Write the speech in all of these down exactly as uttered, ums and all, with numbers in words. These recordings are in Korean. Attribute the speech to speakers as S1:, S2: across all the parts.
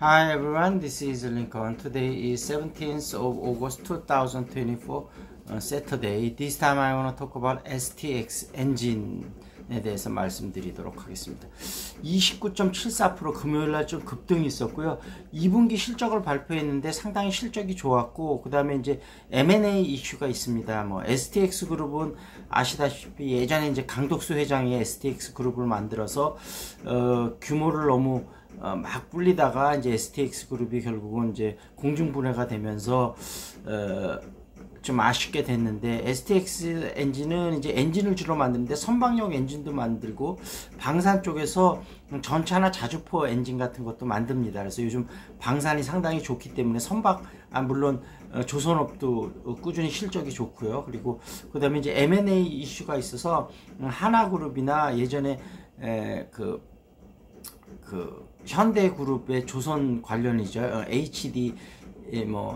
S1: Hi everyone, this is Lincoln. Today is seventeenth of August two thousand twenty-four, uh, Saturday. This time I want to talk about S T X 엔진에 대해서 말씀드리도록 하겠습니다. 이십구 점 칠사 퍼센트 금요일날 좀 급등이 있었고요. 이 분기 실적을 발표했는데 상당히 실적이 좋았고, 그 다음에 이제 엠 앤 에이 이슈가 있습니다. 뭐 에스 티 엑스 그룹은 아시다시피 예전에 이제 강덕수 회장이 에스 티 엑스 그룹을 만들어서 어, 규모를 너무 어, 막 불리다가 이제 에스 티 엑스 그룹이 결국은 이제 공중분해가 되면서 어, 좀 아쉽게 됐는데, 에스 티 엑스 엔진은 이제 엔진을 주로 만드는데 선박용 엔진도 만들고 방산 쪽에서 전차나 자주포 엔진 같은 것도 만듭니다. 그래서 요즘 방산이 상당히 좋기 때문에 선박, 아 물론 조선업도 꾸준히 실적이 좋고요. 그리고 그 다음에 이제 엠 앤 에이 이슈가 있어서 하나그룹이나 예전에 에, 그, 그 현대그룹의 조선 관련이죠. 에이치 디 뭐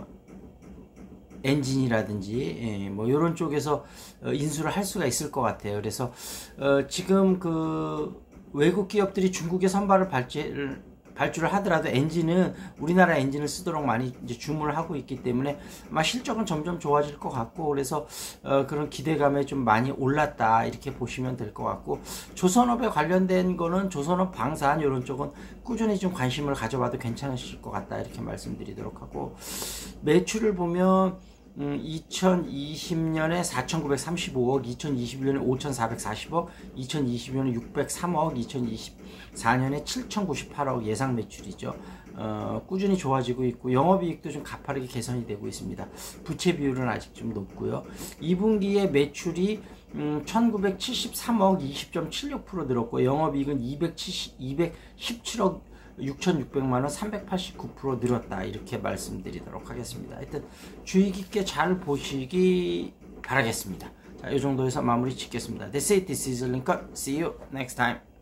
S1: 엔진이라든지 예, 뭐 이런 쪽에서 어, 인수를 할 수가 있을 것 같아요. 그래서 어, 지금 그 외국 기업들이 중국에 선발을 발주를 발주를 하더라도 엔진은 우리나라 엔진을 쓰도록 많이 이제 주문을 하고 있기 때문에 아마 실적은 점점 좋아질 것 같고, 그래서 어, 그런 기대감에 좀 많이 올랐다 이렇게 보시면 될 것 같고, 조선업에 관련된 거는 조선업 방산 이런 쪽은 꾸준히 좀 관심을 가져봐도 괜찮으실 것 같다 이렇게 말씀드리도록 하고, 매출을 보면 음, 이천이십 년에 사천구백삼십오억, 이천이십일 년에 오천사백사십억, 이천이십이 년에 육백삼억, 이천이십사 년에 칠천구십팔억 예상 매출이죠. 어, 꾸준히 좋아지고 있고, 영업이익도 좀 가파르게 개선이 되고 있습니다. 부채 비율은 아직 좀 높고요. 이 분기에 매출이 음, 천구백칠십삼억, 이십 점 칠육 퍼센트 늘었고, 영업이익은 이백십칠억 육천육백만 원, 삼백팔십구 퍼센트 늘었다 이렇게 말씀드리도록 하겠습니다. 하여튼 주의 깊게 잘 보시기 바라겠습니다. 자, 이 정도에서 마무리 짓겠습니다. That's it. This is Lincoln. See you next time.